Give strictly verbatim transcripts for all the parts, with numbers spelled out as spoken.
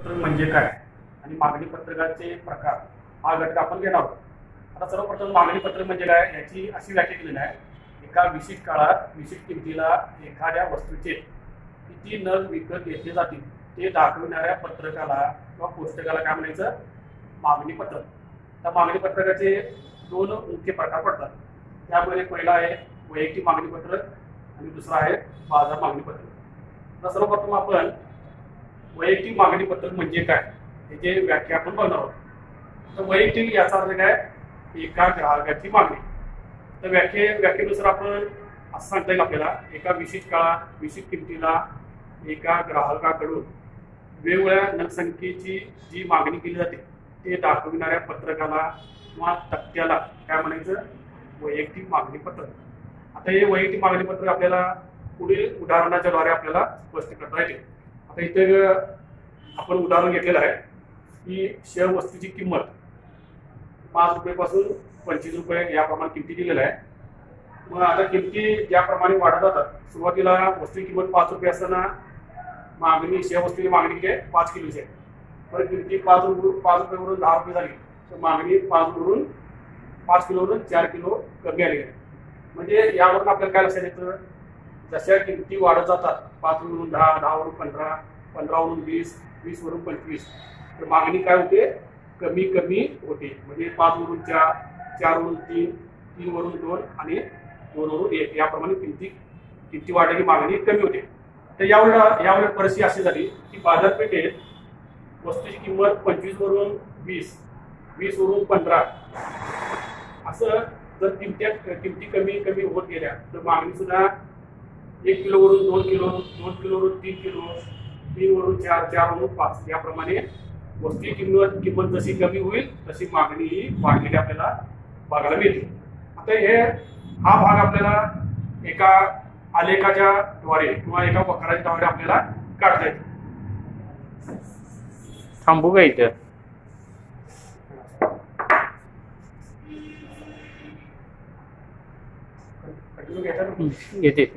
पत्रक म्हणजे काय आणि मागणी पत्रकाचे प्रकार हा घटक आपण घेणार आहोत. आता सर्वप्रथम मागणी पत्रक म्हणजे काय याची अशी व्याख्या केलेली आहे, एका विशिष्ट काळात विशिष्ट किमतीला एखाद्या वस्तूचे किती नग विकत घेतले जातील ते दाखविणाऱ्या पत्रकाला किंवा पुस्तकाला काय म्हणायचं, मागणी पत्रक. त्या मागणी पत्रकाचे दोन मुख्य प्रकार पडतात. त्यामध्ये पहिला आहे वैयक्तिक मागणी पत्रक आणि दुसरा आहे बाजार मागणी पत्रक. तर सर्वप्रथम आपण वैयक्तिक मागणी पत्रक म्हणजे काय याची व्याख्या आपण बघणार आहोत. तर वैयक्तिक याचा अर्थ काय, एका ग्राहकाची मागणी. तर व्याख्ये व्याख्येनुसार आपण असं सांगता येईल आपल्याला, एका विशिष्ट काळात विशिष्ट किमतीला एका ग्राहकाकडून वेगवेगळ्या नगसंख्येची जी मागणी केली जाते ते दाखविणाऱ्या पत्रकाला किंवा तक्त्याला काय म्हणायचं, वैयक्तिक मागणी पत्रक. आता हे वैयक्तिक मागणी पत्रक आपल्याला पुढील उदाहरणाच्या द्वारे आपल्याला स्पष्ट करता येते. आता इथे आपण उदाहरण घेतलेलं आहे की शेअर वस्तूची किंमत पाच रुपयापासून पंचवीस रुपये याप्रमाणे किमती दिलेल्या आहे. मग आता किमती ज्याप्रमाणे वाढत जातात, सुरुवातीला वस्तूची किंमत पाच रुपये असताना मागणी शेअर वस्तूची मागणी किती आहे, पाच किलोची आहे. तर किमती पाच रुपये पाच रुपयेवरून दहा रुपये झाली तर मागणी पाच वरून पाच किलोवरून चार किलो कमी आली आहे. म्हणजे यावरून आपल्याला काय लक्षात येतं, जशा किमती वाढत जातात पाच वरून दहा, दहा वरून पंधरा, पंधरा वरून वीस, वीस वरून पंचवीस, तर मागणी काय होते, कमी कमी होते. म्हणजे पाच वरून चार, चार वरून तीन, तीन वरून दोन आणि दोन वरून एक याप्रमाणे किमती किमती वाढलेली मागणी कमी होते. तर यावेळेला यावेळेला परिस्थिती अशी झाली की बाजारपेठेत वस्तूची किंमत पंचवीस वरून वीस, वीस वरून पंधरा असं जर किमत्या किमती कमी कमी होत गेल्या तर मागणी सुद्धा एक किलोवरून दोन किलो, दोन किलोवरून तीन किलो, तीन वरून चार, चार वरून पाच याप्रमाणे वस्तूची किंमत किंमत जशी कमी होईल तशी मागणी ही वाढलेली आपल्याला बघायला मिळते. आता हे हा भाग आपल्याला एका आलेखाच्या द्वारे किंवा एका वक्राच्या द्वारे आपल्याला काढता येतो. थांबू का इथं? येते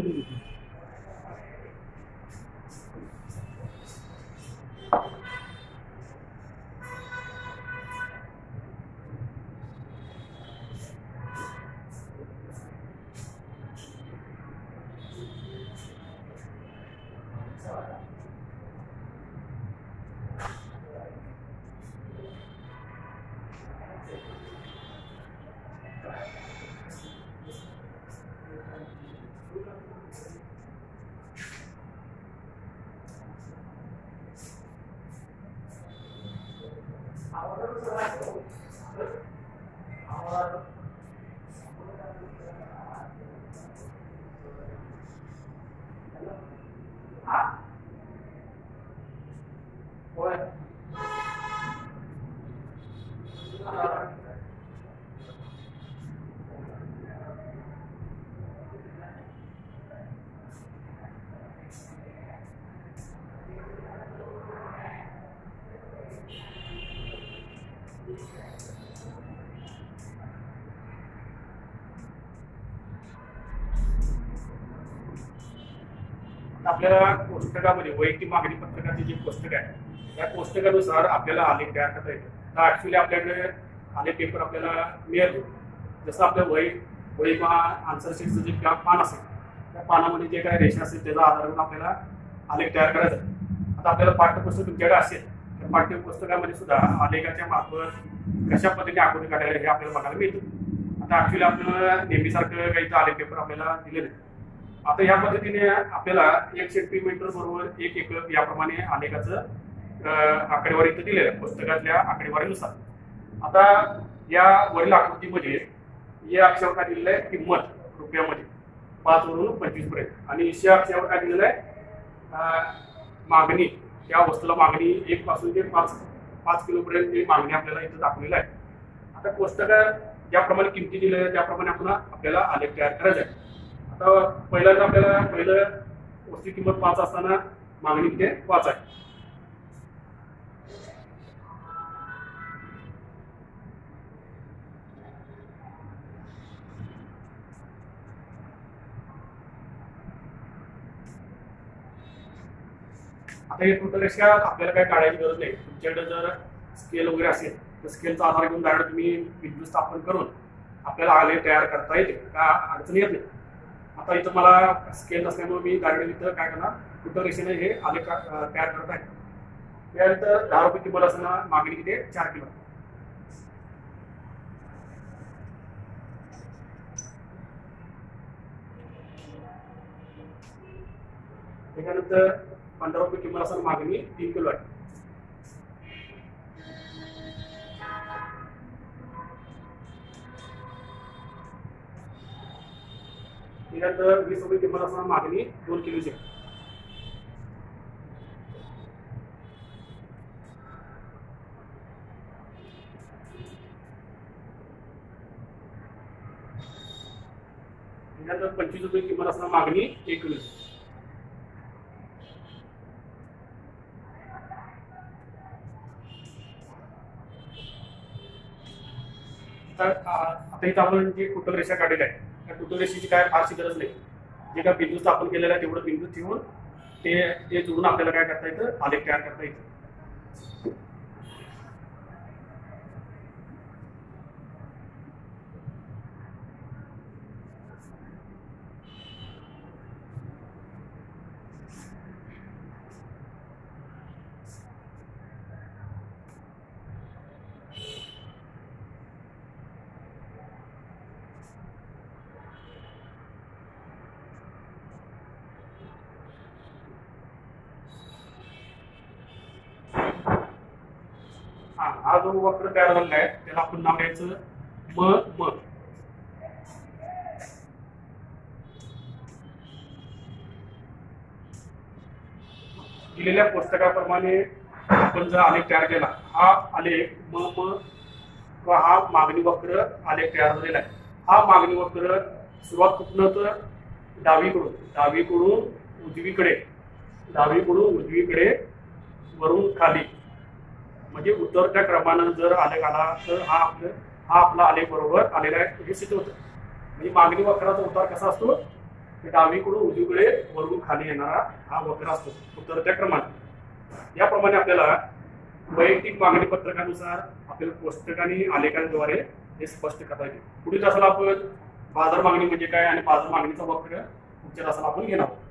आपल्याला पुस्तकामध्ये वैयक्तिक मागणी पत्रकाचे जे पुस्तक आहे त्या पुस्तकानुसार आपल्याला आलेख तयार करता येतो. तर ऍक्च्युली आपल्याकडे आलेख पेपर आपल्याला मिळतो. जसं आपलं वही वही किंवा आन्सर शीटचं जे पान असेल त्या पानामध्ये जे काय रेषा असेल त्याचा आधार घेऊन आपल्याला आलेख तयार करायचा. आता आपल्याला पाठ्यपुस्तक तुमच्याकडे असेल तर पाठ्यपुस्तकामध्ये सुद्धा आलेखाच्या मार्फत कशा पद्धतीने आकृती काढायला हे आपल्याला बघायला मिळतं. आता ऍक्च्युली आपल्याला नेहमीसारखं काही आलेख पेपर आपल्याला दिले नाही. आता या पद्धतीने आपल्याला एक सेंटीमीटर बरोबर एक एकक याप्रमाणे आलेखाचं आकडेवारी इथं दिलेलं आहे पुस्तकातल्या आकडेवारीनुसार. आता या वरील आकृतीमध्ये या अक्षरावर काय दिलेलं आहे, किंमत रुपयामध्ये पाच वरून पंचवीस पर्यंत, आणि या अक्षरावर काय दिलेलं आहे, मागणी, या वस्तूला मागणी एक पासून ते पाच पाच किलो पर्यंत मागणी आपल्याला इथं दाखवलेलं आहे. आता पुस्तकात ज्याप्रमाणे किमती दिलेल्या आहेत त्याप्रमाणे आपण आपल्याला आलेख तयार करायचा आहे. आता पहिल्यांदा आपल्याला पहिलं वस्तू किंमत पाच असताना मागणी ते पाच आहे. आता हे टोटल रेषा आपल्याला काय काढायची गरज नाही. तुमच्याकडे जर स्केल वगैरे असेल तर स्केलचा आधार घेऊन डायरेक्ट तुम्ही बिंदू स्थापन करून आपल्याला आलेख तयार करता येते, का अडचण येत नाही. आता इथं मला स्केल नसल्यामुळे मी डायरेक्ट इथं काय करणार, टोटल रेषेने हे आलेख तयार करत आहे. त्यानंतर दहा रुपये किंमत असताना मागणी किती आहे, चार किलो. त्याच्यानंतर पंधरा रुपये किंमत असताना मागणी तीन किलो आहे. त्यानंतर वीस रुपये किंमत असताना मागणी दोन किलोची आहे. त्यानंतर पंचवीस रुपये किंमत असताना मागणी एक किलोची. आता इथं आपण जे टोटल रेषा काढलेल्या आहे त्या टोटल रेषेची काय फारशी गरज नाही. जे काय बिंदू स्थापन केलेला आहे तेवढं बिंदू ठेवून ते ते जोडून आपल्याला काय करता येतं, आलेख तयार करता येतं. हा जो वक्र तयार झालेला आहे त्याला आपण नाव द्यायचं म म. दिलेल्या पुस्तकाप्रमाणे आपण जर आलेख तयार केला, हा आलेख म म किंवा हा मागणी वक्र आलेख तयार झालेला आहे. हा मागणी वक्र सुरुवात कुठनं तर डावीकडून डावीकडून उजवीकडे डावीकडून उजवीकडे वरून खाली म्हणजे उतरत्या क्रमानं जर आलेख आला तर हा आपलं हा आपला आलेख बरोबर आलेला आहे हे सिद्ध होतं. म्हणजे मागणी वक्राचा उतार कसा असतो, डावीकडून उजवीकडे वरून खाली येणारा हा वक्र असतो उतरत्या क्रमाने. याप्रमाणे आपल्याला वैयक्तिक मागणी पत्रकानुसार आपल्याला पुस्तक आणि आलेखांद्वारे हे स्पष्ट करता येते. पुढील तासाला आपण बाजार मागणी म्हणजे काय आणि बाजार मागणीचा वक्र पुढच्या तासाला आपण घेणार आहोत.